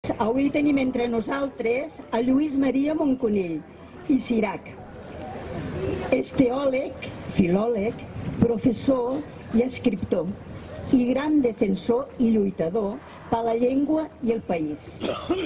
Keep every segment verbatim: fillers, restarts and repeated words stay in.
Avui tenim entre nosaltres a Lluís Maria Moncunill i Cirac. És teòleg, filòleg, professor i escriptor, i gran defensor i lluitador per la llengua i el país.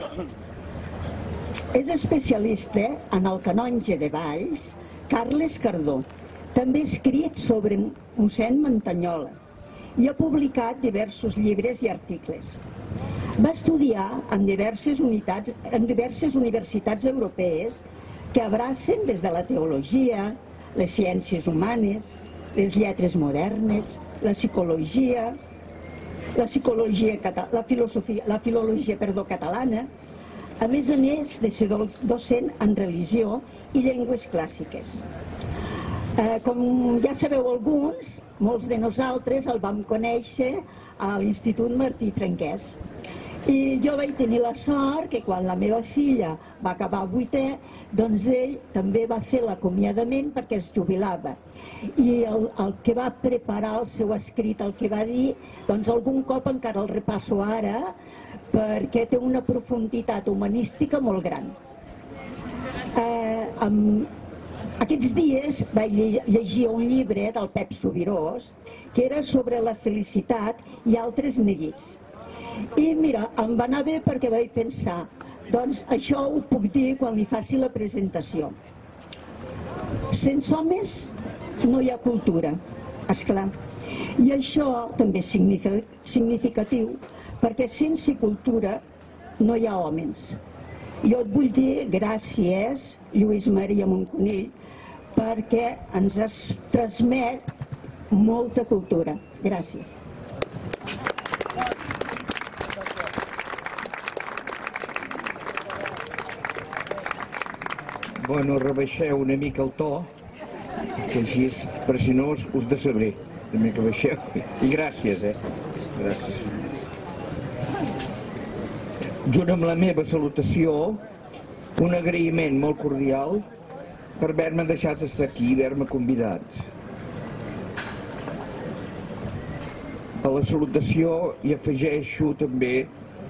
És especialista en el canonge de Valls, Carles Cardó. També ha escrit sobre mossèn Muntanyola i ha publicat diversos llibres i articles. Va estudiar en diverses, unitats, en diverses universitats europees que abracen des de la teologia, les ciències humanes, les lletres modernes, la psicologia, la psicologia, la filosofia, la filologia, perdó, catalana, a més a més de ser docent en religió i llengües clàssiques. Eh, com ja sabeu alguns, molts de nosaltres el vam conèixer a l'Institut Martí Franquès. I jo vaig tenir la sort que quan la meva filla va acabar vuitè, doncs ell també va fer l'acomiadament perquè es jubilava. I el, el que va preparar el seu escrit, el que va dir, doncs algun cop encara el repasso ara, perquè té una profunditat humanística molt gran. Eh, amb, aquests dies vaig llegir un llibre del Pep Subirós que era sobre la felicitat i altres neguits. I mira, em va anar bé perquè vaig pensar, doncs això ho puc dir quan li faci la presentació. Sense homes no hi ha cultura, esclar. I això també és significatiu, perquè sense cultura no hi ha homes. Jo et vull dir gràcies, Lluís Maria Moncunill, perquè ens has transmet molta cultura. Gràcies. Bueno, rebaixeu una mica el to, que així, per si no us, us decebré. També que baixeu. I gràcies, eh? Gràcies. Junt amb la meva salutació, un agraïment molt cordial per haver-me deixat estar aquí i haver-me convidat. A la salutació hi afegeixo també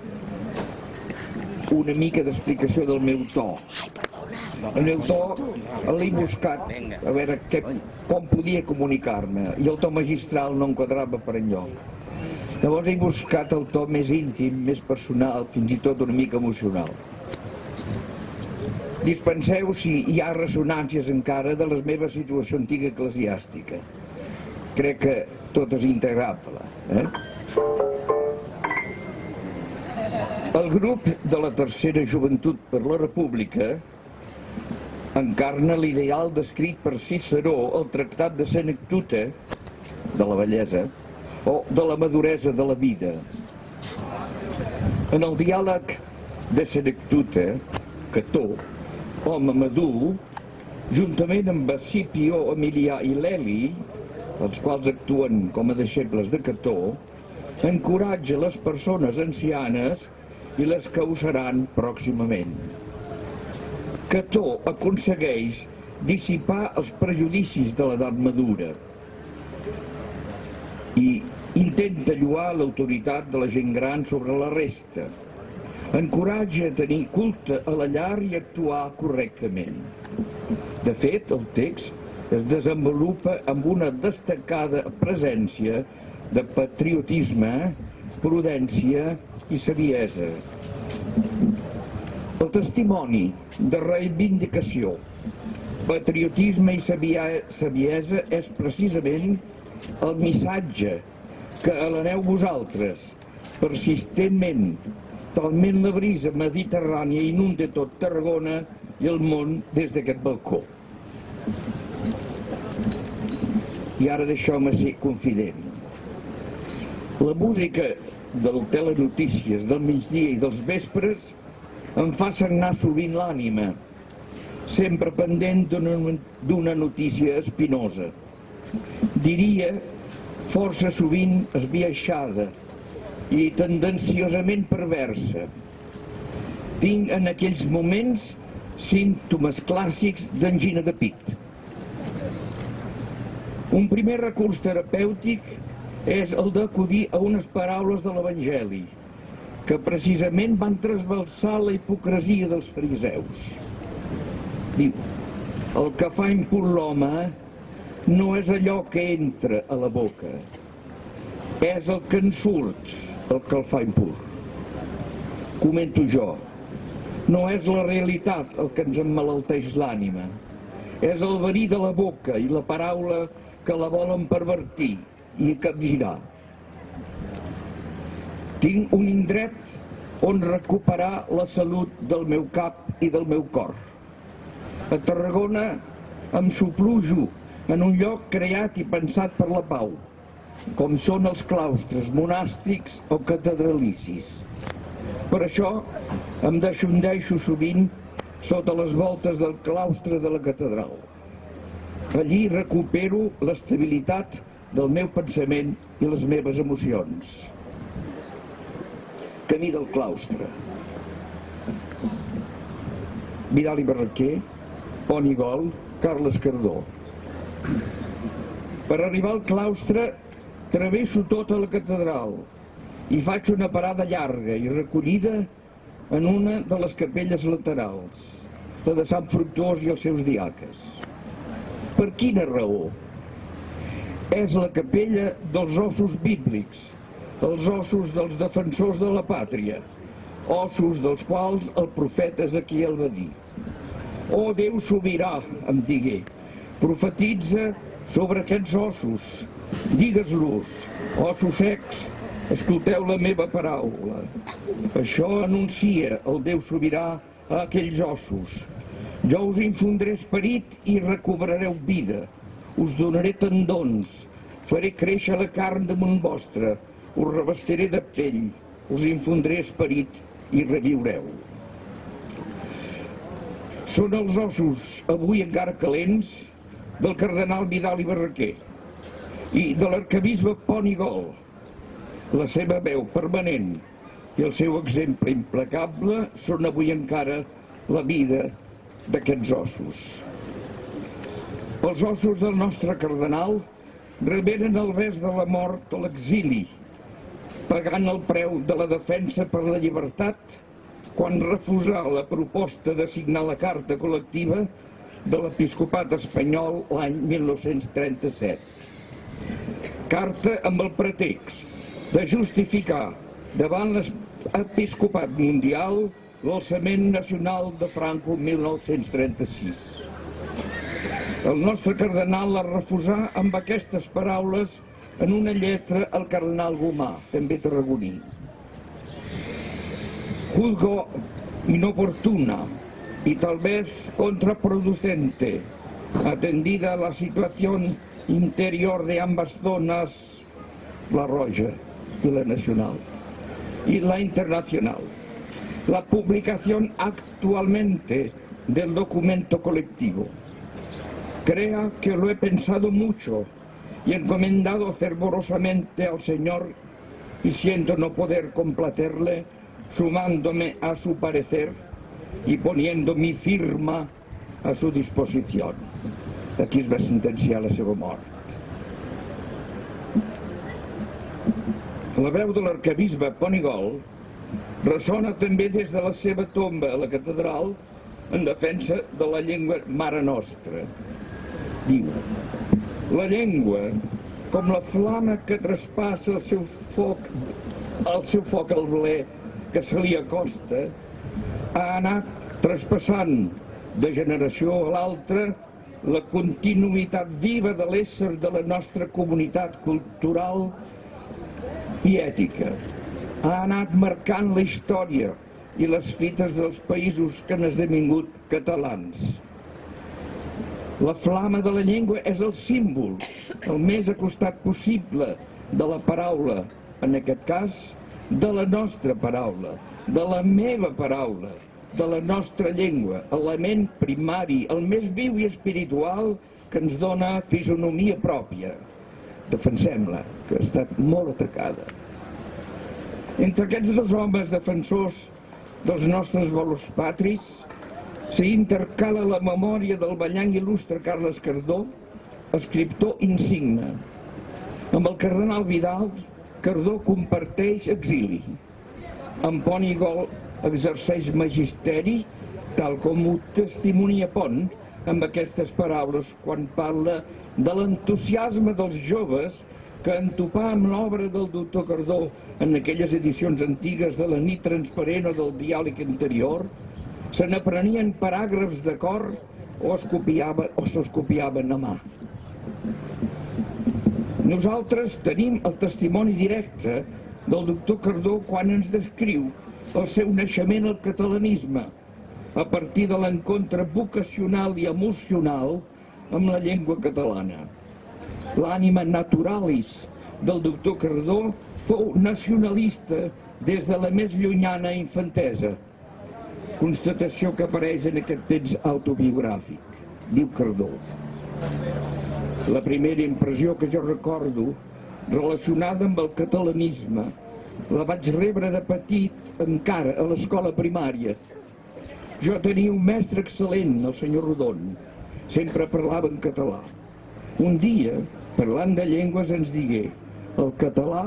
una mica d'explicació del meu to. El meu to l'he buscat a veure què, com podia comunicar-me i el to magistral no enquadrava per enlloc. Llavors he buscat el to més íntim, més personal, fins i tot una mica emocional. Dispenseu si hi ha ressonàncies encara de la meva situació antiga eclesiàstica. Crec que tot és integrable. Eh? El grup de la Tercera Joventut per la República encarna l'ideal descrit per Ciceró al Tractat de Senectute, de la bellesa, o de la maduresa de la vida. En el diàleg de Senectute, Cató, home madur, juntament amb Escipió, Emilià i Leli, els quals actuen com a deixebles de Cató, encoratja les persones ancianes i les que ho seran pròximament. Cató aconsegueix dissipar els prejudicis de l'edat madura i intenta lloar l'autoritat de la gent gran sobre la resta. Encoratja a tenir culte a la llar i actuar correctament. De fet, el text es desenvolupa amb una destacada presència de patriotisme, prudència i saviesa. El testimoni de reivindicació, patriotisme i saviesa és precisament el missatge que aleneu vosaltres, persistentment, talment la brisa mediterrània inunda tot Tarragona i el món des d'aquest balcó. I ara deixeu-me ser confident. La música del telenotícies del migdia i dels vespres em fa sagnar sovint l'ànima, sempre pendent d'una notícia espinosa. Diria força sovint esbiaixada i tendenciosament perversa. Tinc en aquells moments símptomes clàssics d'angina de pit. Un primer recurs terapèutic és el d'acudir a unes paraules de l'Evangeli que precisament van trasbalsar la hipocresia dels fariseus. Diu, el que fa impur l'home no és allò que entra a la boca, és el que en surt el que el fa impur. Comento jo, no és la realitat el que ens emmalalteix l'ànima, és el verí de la boca i la paraula que la volen pervertir i capgirar. Tinc un indret on recuperar la salut del meu cap i del meu cor. A Tarragona em soplujo en un lloc creat i pensat per la pau, com són els claustres monàstics o catedralicis. Per això em deixondeixo sovint sota les voltes del claustre de la catedral. Allí recupero l'estabilitat del meu pensament i les meves emocions. Camí del claustre. Vidal i Barraquer, Pont i Gol, Carles Cardó. Per arribar al claustre travesso tota la catedral i faig una parada llarga i recollida en una de les capelles laterals, la de Sant Fructuós i els seus diaques. Per quina raó? És la capella dels ossos bíblics, els ossos dels defensors de la pàtria, ossos dels quals el profeta Ezequiel va dir: «Oh Déu sobirà», em digué, «profetitza sobre aquests ossos, digues-los, ossos secs, escolteu la meva paraula. Això anuncia el Déu sobirà a aquells ossos. Jo us infondré esperit i recobrareu vida. Us donaré tendons, faré créixer la carn damunt vostre, us revestiré de pell, us infondré esperit i reviureu». Són els ossos, avui encara calents, del cardenal Vidal i Barraquer i de l'arquebisbe Pont i Gol. La seva veu permanent i el seu exemple implacable són avui encara la vida d'aquests ossos. Els ossos del nostre cardenal reberen el bes de la mort a l'exili, pagant el preu de la defensa per la llibertat quan refusà la proposta de signar la carta col·lectiva de l'episcopat espanyol l'any mil nou-cents trenta-set. Carta amb el pretext de justificar davant l'episcopat mundial l'alçament nacional de Franco mil nou-cents trenta-sis. El nostre cardenal la refusà amb aquestes paraules en una lletra al cardenal Gomà, també tarragoní. Juzgo inoportuna y tal vez contraproducente, atendida la situación interior de ambas zonas, la Roja y la Nacional, y la Internacional. La publicación actualmente del documento colectivo. Crea que lo he pensado mucho y encomendado fervorosamente al Señor, y siento no poder complacerle, sumándome a su parecer y poniendo mi firma a su disposición. Aquí es va sentenciar la seva mort. La veu de l'arquebisbe Pont i Gol ressona també des de la seva tomba a la catedral en defensa de la llengua mare nostra. Diu: la llengua, com la flama que traspassa el seu foc, el seu foc al ble que se li acosta, ha anat traspassant de generació a l'altra la continuïtat viva de l'ésser de la nostra comunitat cultural i ètica. Ha anat marcant la història i les fites dels països que han esdevingut catalans. La flama de la llengua és el símbol, el més acostat possible de la paraula, en aquest cas, de la nostra paraula, de la meva paraula, de la nostra llengua, element primari, el més viu i espiritual que ens dona fisonomia pròpia. Defensem-la, que ha estat molt atacada. Entre aquests dos homes defensors dels nostres valors patris s'hi intercala la memòria del ballenc il·lustre Carles Cardó, escriptor insigne. Amb el cardenal Vidal, Cardó comparteix exili. En Pont i Gol exerceix magisteri, tal com ho testimonia Pont amb aquestes paraules quan parla de l'entusiasme dels joves que en topar amb l'obra del doctor Cardó en aquelles edicions antigues de la nit transparent o del diàleg anterior, se n'aprenien paràgrafs de cor o es copiava, o se'ls copiaven a mà. Nosaltres tenim el testimoni directe del doctor Cardó quan ens descriu el seu naixement al catalanisme a partir de l'encontre vocacional i emocional amb la llengua catalana. L'ànima naturalis del doctor Cardó fou nacionalista des de la més llunyana infantesa, constatació que apareix en aquest text autobiogràfic. Diu Cardó: la primera impressió que jo recordo relacionada amb el catalanisme la vaig rebre de petit encara a l'escola primària. Jo tenia un mestre excel·lent, el senyor Rodon, sempre parlava en català. Un dia, parlant de llengües, ens digué: el català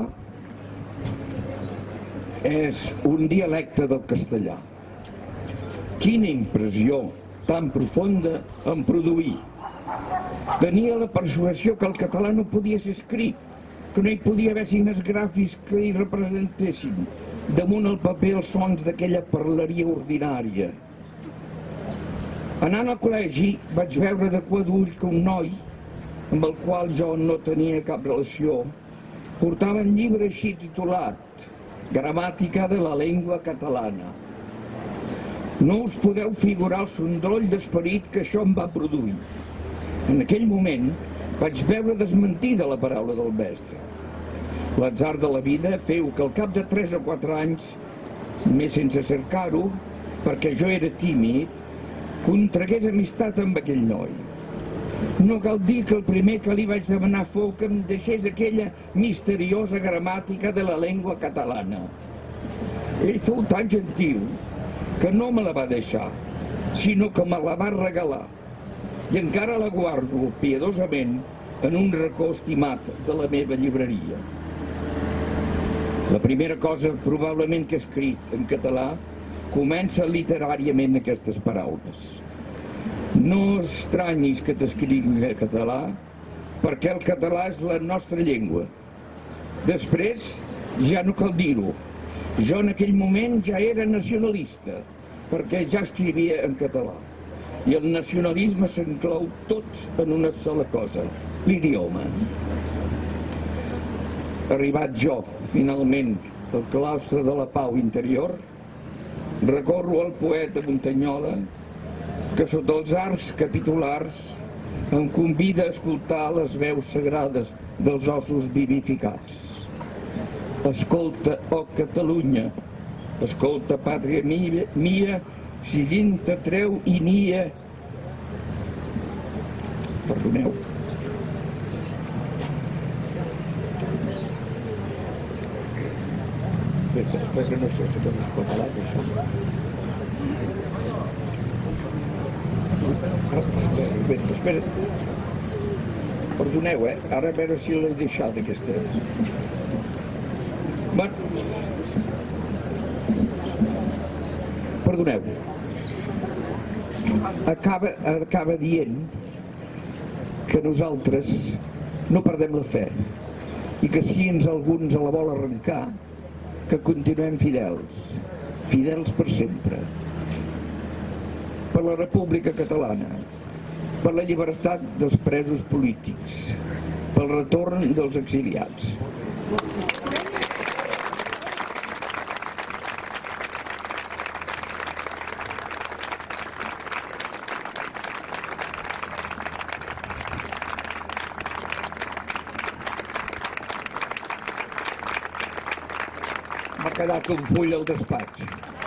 és un dialecte del castellà. Quina impressió tan profunda em produí. Tenia la persuasió que el català no podia ser escrit, que no hi podia haver signes gràfics que hi representessin damunt el paper els sons d'aquella parleria ordinària. Anant al col·legi vaig veure de cua d'ull que un noi, amb el qual jo no tenia cap relació, portava un llibre així titulat Gramàtica de la llengua catalana. No us podeu figurar el sondroll d'esperit que això em va produir. En aquell moment vaig veure desmentida la paraula del mestre. L'atzar de la vida feu que al cap de tres o quatre anys, més sense cercar-ho, perquè jo era tímid, contragués amistat amb aquell noi. No cal dir que el primer que li vaig demanar fou que em deixés aquella misteriosa gramàtica de la llengua catalana. Ell fou tan gentil que no me la va deixar, sinó que me la va regalar. I encara la guardo piadosament en un racó estimat de la meva llibreria. La primera cosa probablement que he escrit en català comença literàriament aquestes paraules. No estranyis que t'escrigui en català, perquè el català és la nostra llengua. Després, ja no cal dir-ho, jo en aquell moment ja era nacionalista, perquè ja escrivia en català. I el nacionalisme s'enclou tot en una sola cosa, l'idioma. Arribat jo, finalment, al claustre de la pau interior, recorro al poeta Muntanyola, que sota els arcs capitulars em convida a escoltar les veus sagrades dels ossos vivificats. Escolta, oh Catalunya, escolta, pàtria mia, mia si dintre treu i nia... Perdoneu. Espera, que no sé si pot escoltar això. Espera, espera. Perdoneu, eh? Ara a veure si l'he deixat, aquesta. Bueno. Perdoneu. Acaba, acaba dient que nosaltres no perdem la fe i que si ens alguns a la vol arrencar, que continuem fidels, fidels per sempre. Per la República Catalana, per la llibertat dels presos polítics, pel retorn dels exiliats. M'ha quedat un full al despatx.